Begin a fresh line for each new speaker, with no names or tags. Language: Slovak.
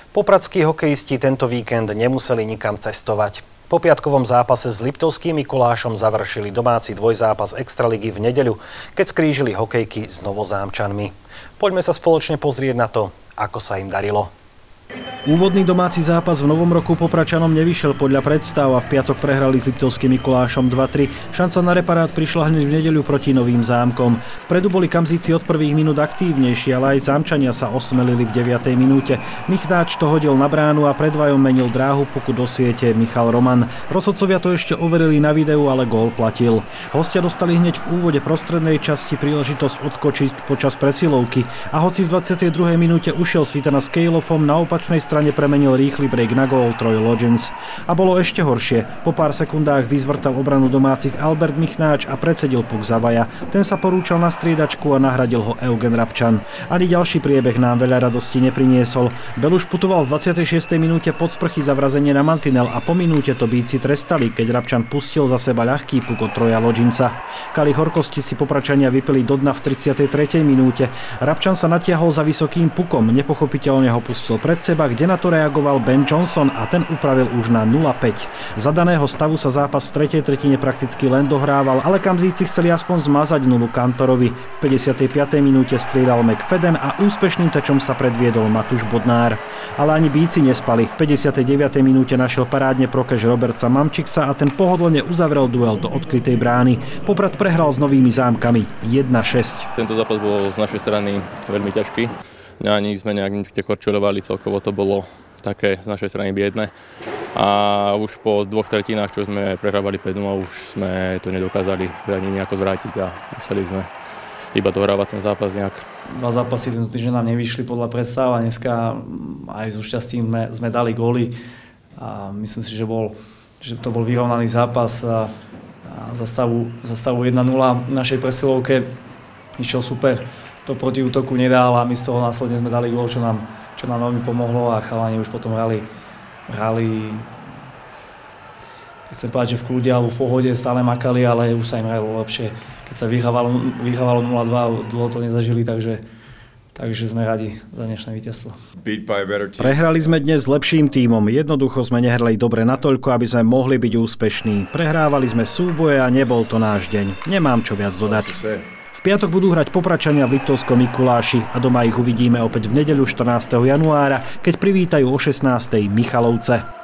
Popradskí hokejisti tento víkend nemuseli nikam cestovať. Po piatkovom zápase s Liptovským Mikulášom završili domáci dvojzápas Extraligy v nedeľu, keď skrížili hokejky s Novozámčanmi. Poďme sa spoločne pozrieť na to, ako sa im darilo. Úvodný domáci zápas v novom roku Popračanom nevyšiel podľa predstav a v piatok prehrali s Liptovským Mikulášom 2-3. Šanca na reparát prišla hneď v nedeľu proti Novým Zámkom. Vpredu boli Kamzíci od prvých minút aktívnejší, ale aj Zámčania sa osmelili v 9. minúte. Michnáč to hodil na bránu a pred dvajom menil dráhu puku do siete Michal Roman. Rozhodcovia to ešte overili na videu, ale gól platil. Hostia dostali hneď v úvode prostrednej časti príležitosť odskočiť počas presilovky a hoci v 22. minúte ušiel Svitana s Kejlofom, na opačnej strane premenil rýchly break na gól Troy Lodgens. A bolo ešte horšie. Po pár sekundách vyzvrtal obranu domácich Albert Michnáč a predsedil puk Zavaja. Ten sa porúčal na striedačku a nahradil ho Eugen Rabčan. Ani ďalší priebeh nám veľa radosti nepriniesol. Beluš putoval v 26. minúte pod sprchy za vrazenie na mantinel a po minúte to bíci trestali, keď Rabčan pustil za seba ľahký puk od Troja Lodgensa. Kali horkosti si Popračania vypili do dna v 33. minúte. Rabčan sa natiahol za vysokým pukom, nepochopiteľne ho pustil pred seba, kde na to reagoval Ben Johnson a ten upravil už na 0-5. Za daného stavu sa zápas v tretej tretine prakticky len dohrával, ale Kamzíci chceli aspoň zmazať nulu Kantorovi. V 55. minúte strieľal McFadden a úspešným tečom sa predviedol Matúš Bodnár. Ale ani bíci nespali. V 59. minúte našiel parádne prokeš Roberta Mamčiksa a ten pohodlne uzavrel duel do odkrytej brány. Poprad prehral s Novými Zámkami 1-6.
Tento zápas bol z našej strany veľmi ťažký. Ani sme nejak nekorčulovali, celkovo to bolo také z našej strany biedne. A už po dvoch tretinách, čo sme prehrávali 5-0, už sme to nedokázali ani nejako zvrátiť a museli sme iba dohrávať ten zápas nejak.
Dva zápasy tento týždeň nám nevyšli podľa predstav a dneska aj so šťastím sme dali góly. A myslím si, že to bol vyrovnaný zápas a za stavu 1-0 v našej presilovke išiel super. To proti útoku nedal a my z toho následne sme dali gól, čo nám veľmi pomohlo a chalani už potom hrali chcem povedať, že v kľude alebo v pohode stále makali, ale už sa im hralo lepšie. Keď sa vyhrávalo 0-2, dlho to nezažili, takže sme radi za dnešné víťazstvo.
Prehrali sme dnes s lepším tímom. Jednoducho sme nehrali dobre natoľko, aby sme mohli byť úspešní. Prehrávali sme súboje a nebol to náš deň. Nemám čo viac dodať. V piatok budú hrať Popračania v Liptovskom Mikuláši a doma ich uvidíme opäť v nedeľu 14. januára, keď privítajú o 16. Michalovce.